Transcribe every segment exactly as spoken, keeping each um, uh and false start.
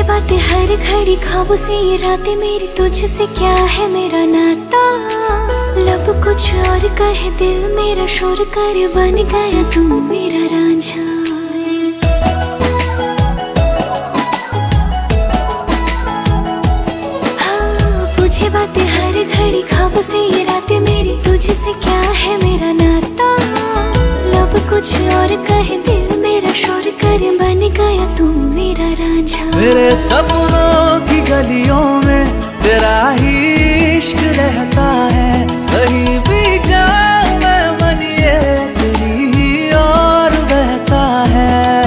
बातें हर घड़ी, ख्वाबों से ये रातें मेरी, तुझसे क्या है मेरा नाता। लब कुछ और कहे दिल मेरा शोर कर, बन गया तू मेरा रांझा। हाँ पूछे बातें हर घड़ी, ख्वाबों से ये रातें मेरी, तुझसे क्या है मेरा नाता। लब कुछ और कहे दिल मेरा शोर कर, बन गया तू मेरा रांझा। मेरे सपनों की गलियों में तेरा ही इश्क रहता है, कहीं भी जाऊं मैं मन ये तेरी ही और बहता है।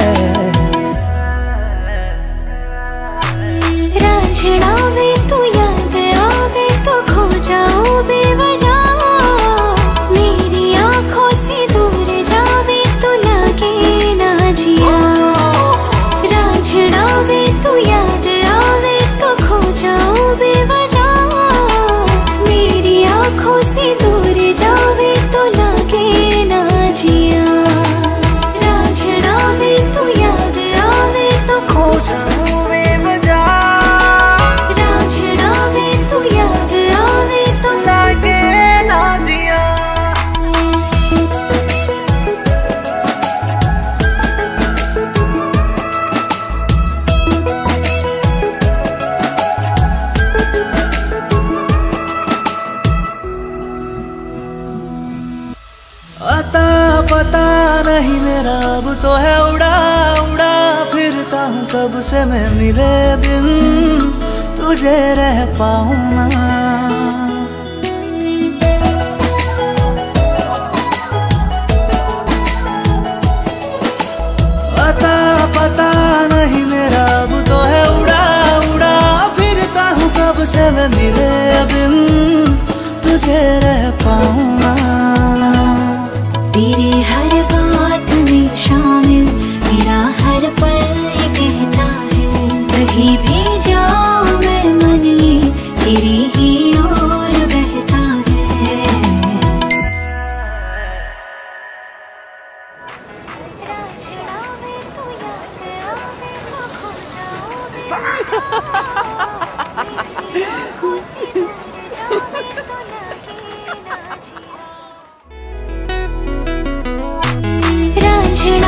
रांझना वे तू याद आवे तो खो जाऊं बेवजह, मेरी आंखों से दूर जावे तो लगे ना जिया। रांझना वे तू याद आवे तो खो जाऊं बेवजह, मेरी आंखों से दूर जावे तो लगे ना जिया। रांझना वे तू याद आवे तो खो जाऊं बेवजह, रांझना वे तू याद आवे तो लगे ना जिया। अता पता नहीं मेरा अब तो है उड़ा उड़ा फिरता हूँ, कब से मैं मिले बिन तुझे रह पाऊँ ना। अता पता नहीं मेरा अब तो है उड़ा उड़ा फिरता हूँ, कब से मैं मिले बिन तुझे रह पाऊँ ना। तेरी हर बात में शामिल मेरा हर पल ये कहता है, कहीं भी जाऊं मैं मन ये तेरी ही ओर बहता है। रांझना वे तू याद आवे तो खो जाऊं मेरी आंखों से दूर जावे तो लगे ना जिया। रांझना